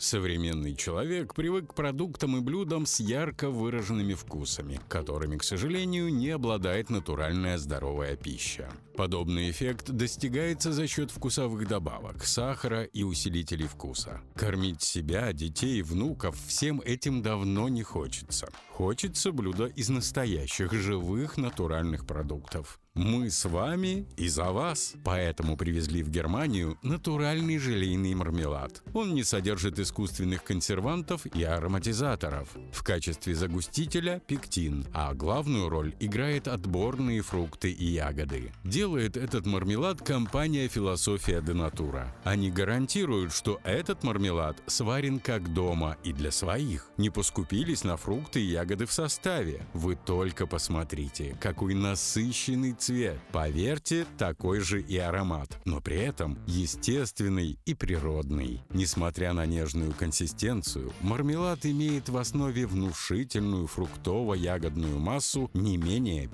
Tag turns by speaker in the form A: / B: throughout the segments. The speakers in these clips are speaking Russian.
A: Современный человек привык к продуктам и блюдам с ярко выраженными вкусами, которыми, к сожалению, не обладает натуральная здоровая пища. Подобный эффект достигается за счет вкусовых добавок, сахара и усилителей вкуса. Кормить себя, детей, внуков всем этим давно не хочется. Хочется блюда из настоящих, живых, натуральных продуктов. Мы с вами и за вас. Поэтому привезли в Германию натуральный желейный мармелад. Он не содержит искусственных консервантов и ароматизаторов. В качестве загустителя – пектин, а главную роль играет отборные фрукты и ягоды. Делает этот мармелад компания «Философия де Натура». Они гарантируют, что этот мармелад сварен как дома и для своих. Не поскупились на фрукты и ягоды в составе. Вы только посмотрите, какой насыщенный цвет. Поверьте, такой же и аромат, но при этом естественный и природный. Несмотря на нежную консистенцию, мармелад имеет в основе внушительную фруктово-ягодную массу не менее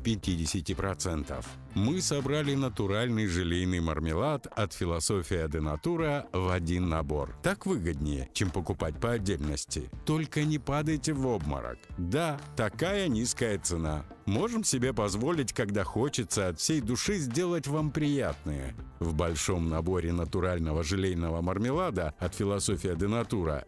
A: 50%. Мы собрали натуральный желейный мармелад от «Философия де Натура» в один набор. Так выгоднее, чем покупать по отдельности. Только не падайте в обморок. Да, такая низкая цена. Можем себе позволить, когда хочется от всей души сделать вам приятное. В большом наборе натурального желейного мармелада от «Философия де Натура»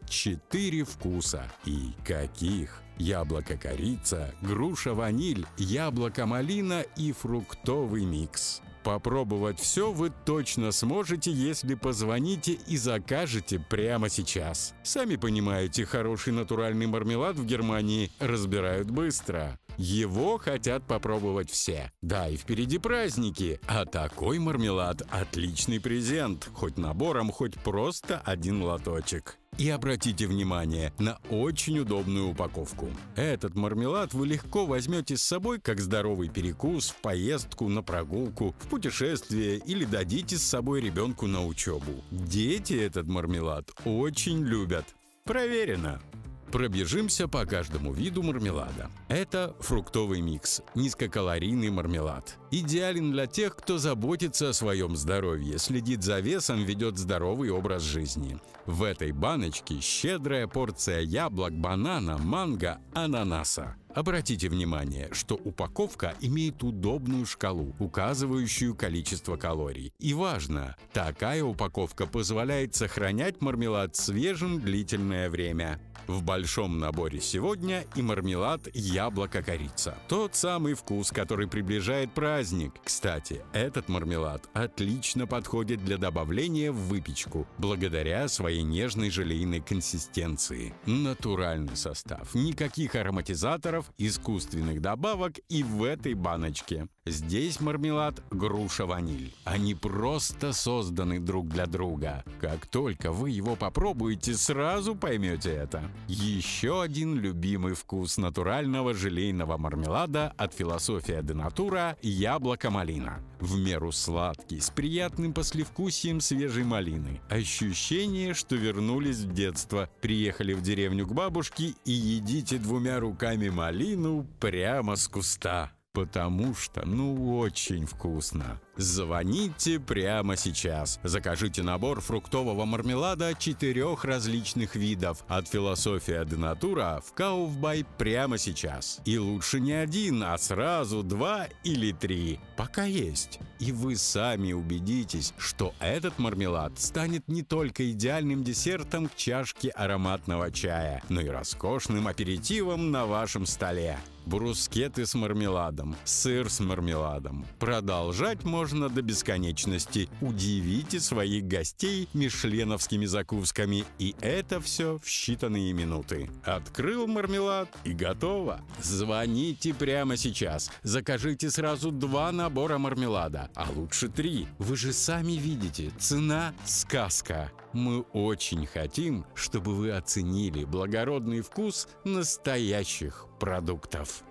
A: 4 вкуса. И каких! Яблоко-корица, груша-ваниль, яблоко-малина и фруктовый микс. Попробовать все вы точно сможете, если позвоните и закажете прямо сейчас. Сами понимаете, хороший натуральный мармелад в Германии разбирают быстро. Его хотят попробовать все. Да, и впереди праздники. А такой мармелад – отличный презент. Хоть набором, хоть просто один лоточек. И обратите внимание на очень удобную упаковку. Этот мармелад вы легко возьмете с собой как здоровый перекус в поездку, на прогулку, в путешествие или дадите с собой ребенку на учебу. Дети этот мармелад очень любят. Проверено! Пробежимся по каждому виду мармелада. Это фруктовый микс, низкокалорийный мармелад. Идеален для тех, кто заботится о своем здоровье, следит за весом, ведет здоровый образ жизни. В этой баночке щедрая порция яблок, банана, манго, ананаса. Обратите внимание, что упаковка имеет удобную шкалу, указывающую количество калорий. И важно, такая упаковка позволяет сохранять мармелад свежим длительное время. В большом наборе сегодня и мармелад яблоко-корица. Тот самый вкус, который приближает праздник. Кстати, этот мармелад отлично подходит для добавления в выпечку, благодаря своей нежной желейной консистенции. Натуральный состав, никаких ароматизаторов, искусственных добавок и в этой баночке. Здесь мармелад груша-ваниль. Они просто созданы друг для друга. Как только вы его попробуете, сразу поймете это. Еще один любимый вкус натурального желейного мармелада от «Философия де Натура» – яблоко-малина. В меру сладкий, с приятным послевкусием свежей малины. Ощущение, что вернулись в детство, приехали в деревню к бабушке и едите 2 руками малину прямо с куста. Потому что, очень вкусно. Звоните прямо сейчас. Закажите набор фруктового мармелада 4 различных видов от «Философия де Натура» в Kaufbeuy прямо сейчас. И лучше не один, а сразу 2 или 3. Пока есть. И вы сами убедитесь, что этот мармелад станет не только идеальным десертом к чашке ароматного чая, но и роскошным аперитивом на вашем столе. Брускеты с мармеладом, сыр с мармеладом. Продолжать можно до бесконечности. Удивите своих гостей мишленовскими закусками. И это все в считанные минуты. Открыл мармелад и готово. Звоните прямо сейчас. Закажите сразу 2 набора мармелада, а лучше 3. Вы же сами видите, цена – сказка. Мы очень хотим, чтобы вы оценили благородный вкус настоящих продуктов.